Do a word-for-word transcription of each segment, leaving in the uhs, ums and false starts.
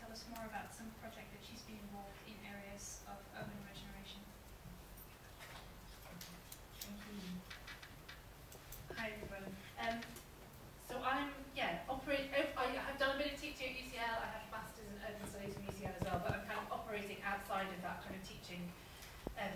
us more about some project that she's been involved in areas of urban regeneration. Thank you. Hi everyone. Um, so I'm, yeah, operate, I have done a bit of teaching at U C L, I have a Masters in Urban Studies from U C L as well, but I'm kind of operating outside of that kind of teaching um,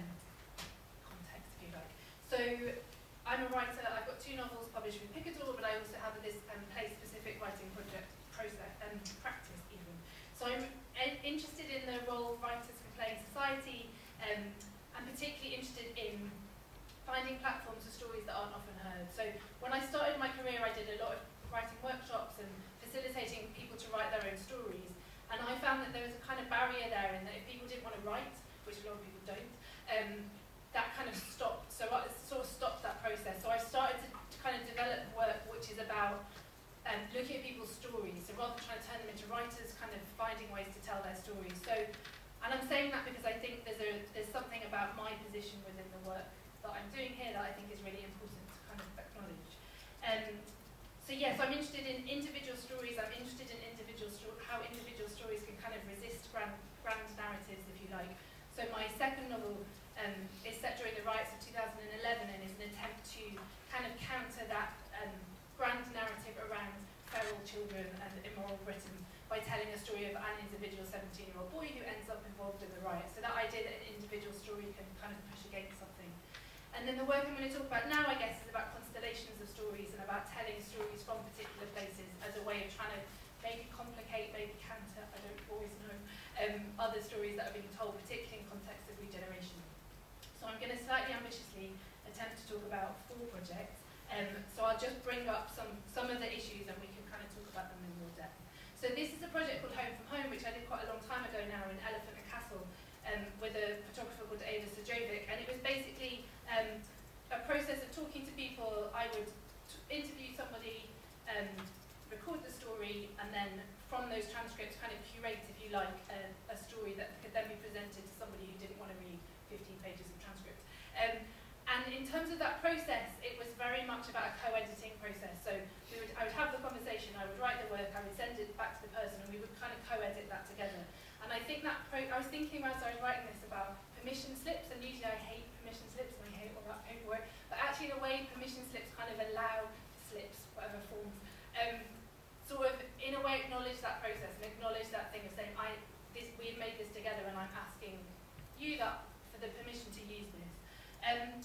context, if you like. So I'm a writer, I've got two novels published with Picador, but I also have this um, place-specific writing project process and um, practice even. So I'm interested in the role writers can play in society. Um, I'm particularly interested in finding platforms for stories that aren't often heard. So when I started my career, I did a lot of writing workshops and facilitating people to write their own stories. And I found that there was a kind of barrier there in that if people didn't want to write, which a lot of people don't, um, that kind of stopped. So I sort of stopped that process. So I started to, to kind of develop work which is about um, looking at people's stories. So rather than trying to turn them into writers, kind of finding ways to tell their stories. So, and I'm saying that because I think there's a there's something about my position within the work that I'm doing here that I think is really important to kind of acknowledge. Um, so yes, I'm interested in individual stories. I'm interested in individual sto how individual stories can kind of resist grand, grand narratives, if you like. So my second novel um, is set during the riots of two thousand eleven and is an attempt to kind of counter that um, grand narrative around feral children and immoral Britain by telling a story of an individual seventeen-year-old boy who ends up involved in the riot. So that idea that an individual story can kind of push against something. And then the work I'm going to talk about now, I guess, is about constellations of stories and about telling stories from particular places as a way of trying to maybe complicate, maybe counter, I don't always know, um, other stories that are being told, particularly in context of regeneration. So I'm going to slightly ambitiously attempt to talk about four projects. Um, so I'll just bring up some, some of the issues and we can kind of talk about them in more depth. So this is a project called Home from Home, which I did quite a long time ago now in Elephant and Castle um, with a photographer called Ava Sajovic, and it was basically um, a process of talking to people. I would t interview somebody, um, record the story, and then from those transcripts kind of curate, if you like, a, a story that could then be presented to somebody who didn't want to read fifteen pages of transcript. Um, And in terms of that process, it was very much about a co-editing process. So we would, I would have the conversation, I would write the work, I would send it back to the person, and we would kind of co-edit that together. And I think that, pro I was thinking as I was writing this about permission slips, and usually I hate permission slips, and I hate all that paperwork, but actually the way permission slips kind of allow slips, whatever forms, um, sort of in a way acknowledge that process, and acknowledge that thing of saying, I, this, we've made this together, and I'm asking you that for the permission to use this. Um,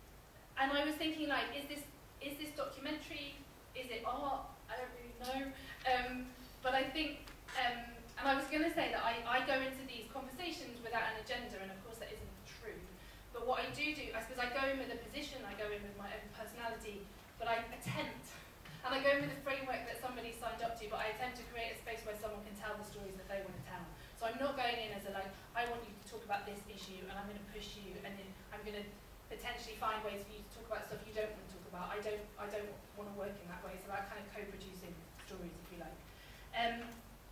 and I was thinking, like, is this is this documentary? Is it art? I don't really know. Um, but I think, um, and I was going to say that I, I go into these conversations without an agenda, and of course that isn't true. But what I do do, I suppose I go in with a position, I go in with my own personality, but I attempt, and I go in with a framework that somebody signed up to, but I attempt to create a space where someone can tell the stories that they want to tell. So I'm not going in as a, like, I want you to talk about this issue, and I'm going to push you, and then I'm going to potentially find ways for you to talk about stuff you don't want to talk about. I don't, I don't want to work in that way. It's about kind of co-producing stories, if you like. Um,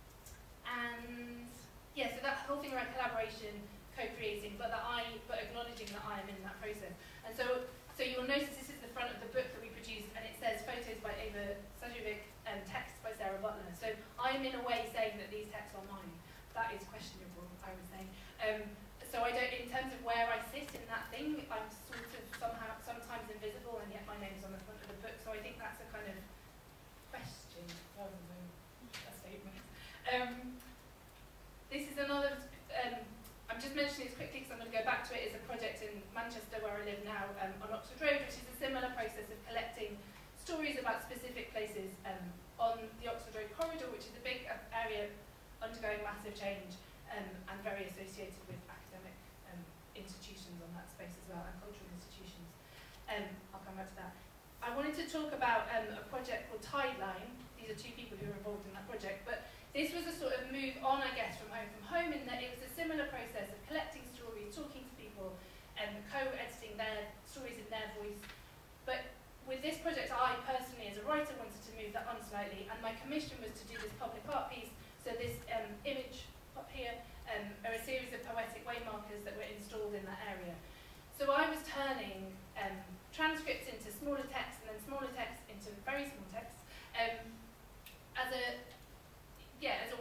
and yeah, so that whole thing around collaboration, co-creating, but that I, but acknowledging that I am in that process. And so, so you'll notice this is the front of the book that we produced, and it says photos by Ava Sajovic and text by Sarah Butler. So I am in a way saying that these texts are mine. That is questionable, I would say. Um, So I don't, in terms of where I sit in that thing, I'm sort of somehow, sometimes invisible, and yet my name's on the front of the book. So I think that's a kind of question rather than a statement. Um, this is another, um, I'm just mentioning this quickly because I'm going to go back to it, is a project in Manchester where I live now um, on Oxford Road, which is a similar process of collecting stories about specific places um, on the Oxford Road corridor, which is a big uh, area undergoing massive change um, and very associated with academic um, institutions on that space as well, and cultural institutions. Um, I'll come back to that. I wanted to talk about um, a project called Tideline. These are two people who were involved in that project, but this was a sort of move on, I guess, from Home from Home, in that it was a similar process of collecting stories, talking to people, and co-editing their stories in their voice. But with this project, I personally, as a writer, wanted to move that on slightly, and my commission was to do this public art piece. So this um, image up here um, are a series of poetic waymarkers that were installed in that area. So I was turning um, transcripts into smaller text, and then smaller text into very small text, um, as a yeah, as a way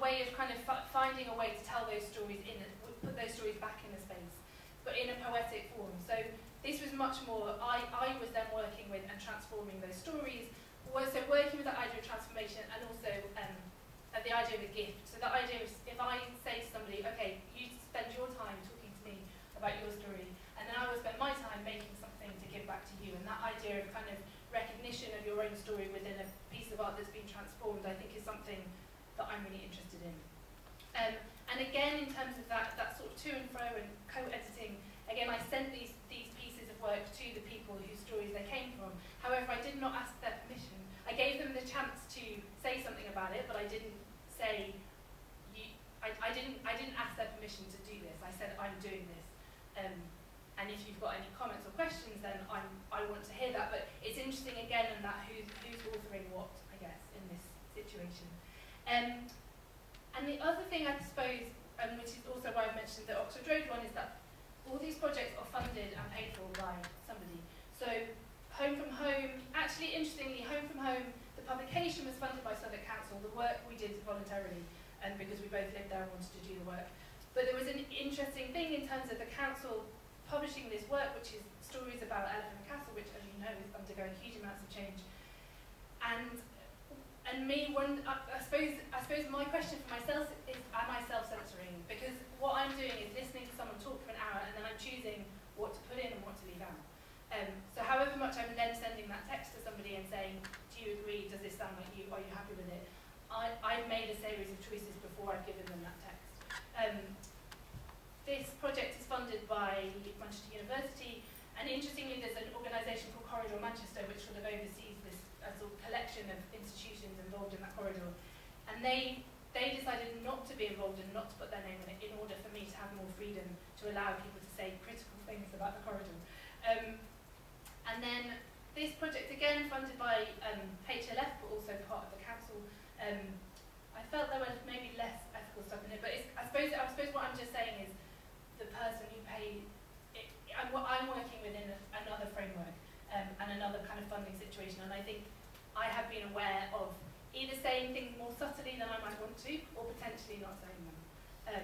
way of kind of f finding a way to tell those stories in, put those stories back in the space, but in a poetic form. So this was much more, I, I was then working with and transforming those stories, so working with the idea of transformation and also um, uh, the idea of a gift. So the idea is, if I say to somebody, okay, you spend your time talking to me about your story, and then I will spend my time making something to give back to you, and that idea of kind of recognition of your own story within a piece of art that's been transformed, I think is something that I'm really interested in. Um, and again, in terms of that, that sort of to and fro and co-editing, again, I sent these, these pieces of work to the people whose stories they came from. However, I did not ask their permission. I gave them the chance to say something about it, but I didn't say, you, I, I, didn't, I didn't ask their permission to do this. I said, I'm doing this. Um, and if you've got any comments or questions, then I'm, I want to hear that. But it's interesting, again, in that who's, who's authoring what, I guess, in this situation. Um, and the other thing, I suppose, um, which is also why I've mentioned the Oxford Road one, is that all these projects are funded and paid for by somebody. So Home from Home, actually, interestingly, Home from Home, the publication was funded by Southwark Council. The work we did voluntarily, and because we both lived there and wanted to do the work. But there was an interesting thing in terms of the council publishing this work, which is stories about Elephant and Castle, which, as you know, is undergoing huge amounts of change. And and me, one, I, I suppose, I suppose my question for myself is, am I self-censoring? Because what I'm doing is listening to someone talk for an hour, and then I'm choosing what to put in and what to leave out. Um, so however much I'm then sending that text to somebody and saying, do you agree, does this sound like you, are you happy with it? I, I've made a series of choices before I've given them that text. Um, this project is funded by Manchester University, and interestingly there's an organisation called Corridor Manchester which sort of oversees this uh, sort of collection of institutions involved in that corridor. And they, they decided not to be involved and not to put their name in it in order for me to have more freedom to allow people to say critical things about the corridor. Um, And then this project, again funded by um, H L F, but also part of the council. Um, I felt there was maybe less ethical stuff in it, but it's, I suppose I suppose what I'm just saying is the person who paid. It, I'm, I'm working within a, another framework um, and another kind of funding situation, and I think I have been aware of either saying things more subtly than I might want to, or potentially not saying them. Um,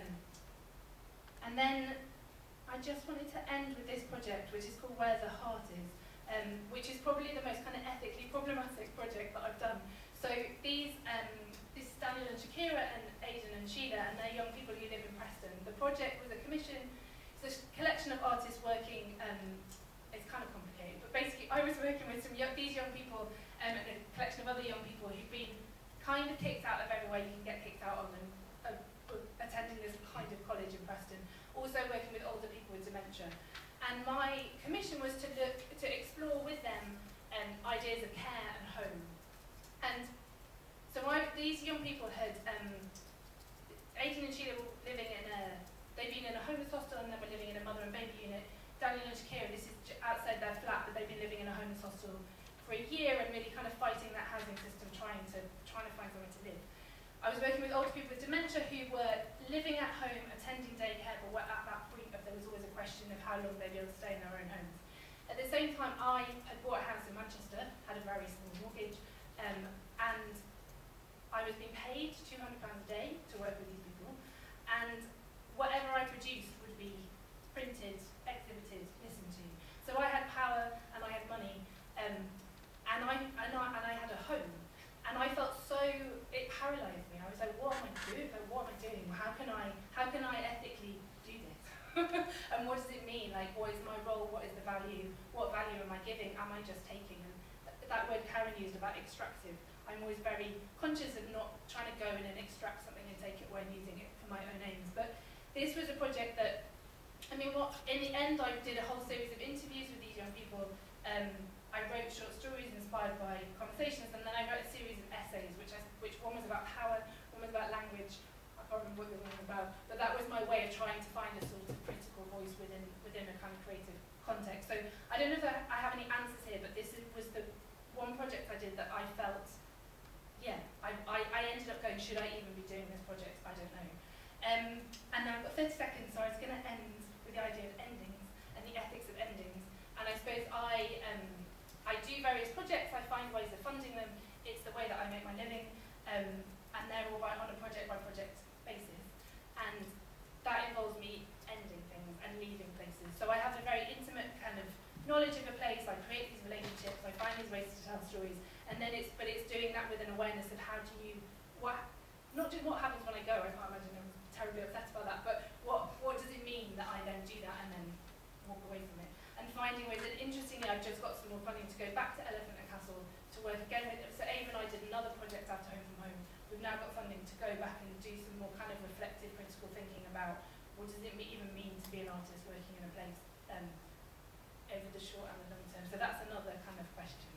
and then I just wanted to end with this project, which is called Where the Heart Is. Um, which is probably the most kind of ethically problematic project that I've done. So these, um, this is Daniel and Shakira and Aidan and Sheila, and they're young people who live in Preston. The project was a commission, it's a collection of artists working, um, it's kind of complicated, but basically I was working with some young, these young people um, and a collection of other young people who've been kind of kicked out of everywhere you can get kicked out of, and uh, attending this kind of college in Preston. Also working with older people with dementia. And my commission was to look, to explore with them um, ideas of care and home. And so I, these young people had, um, Aidan and Sheila were living in a, they'd been in a homeless hostel and then were living in a mother and baby unit. Daniel and Shakira, this is outside their flat, but they've been living in a homeless hostel for a year and really kind of fighting that housing system, trying to, trying to find somewhere to live. I was working with older people with dementia who were living at home, attending daycare, but were at that point of there was always a question of how long they'd be able to stay in their own homes. At the same time, I had bought a house in Manchester, had a very small mortgage, um, and I was being paid two hundred pounds a day to work with these people, and whatever I produced would be printed, exhibited, listened to. So I had power and I had money, um, and, I, and, I, and I had a home. And I felt so, it paralysed me. I was like, what am I doing? Like, what am I doing? How can I, how can I ethically do this? And what does it mean? Like, what is my role? What is the value? What value am I giving? Am I just taking? And th that word Karen used about extractive, I'm always very conscious of not trying to go in and extract something and take it away and using it for my own aims. But this was a project that, I mean, what in the end, I did a whole series of interviews with these young people. Um, I wrote short stories inspired by conversations, and then I wrote a series of essays, which I, which one was about power, one was about language. I can't remember what the other one was about, but that was my way of trying to find a sort of critical voice within within a kind of creative context. So I don't know if I, I have any answers here, but this is, was the one project I did that I felt, yeah, I, I, I ended up going, should I even be doing this project? I don't know. Um, and now I've got thirty seconds, so I was going to end with the idea of endings and the ethics of endings. And I suppose I. Um, I do various projects, I find ways of funding them, it's the way that I make my living, um, and they're all by, on a project by project finding ways, and interestingly, I've just got some more funding to go back to Elephant and Castle to work again with. So Ava and I did another project after Home from Home. We've now got funding to go back and do some more kind of reflective, critical thinking about what does it even mean to be an artist working in a place um, over the short and the long term. So that's another kind of question.